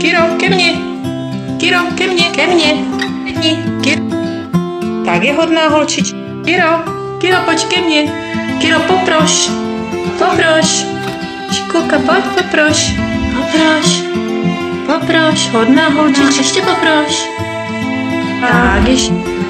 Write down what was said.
Kiro, ke mně. Kiro, ke mně, ke mně. Kiro. Tak je hodná holčička. Kiro, pojď ke mně. Kiro, poproš. Poproš. Šikulka, pojď, poproš. Poproš. Poproš, hodná holčička, ještě poproš. Tak, ještě.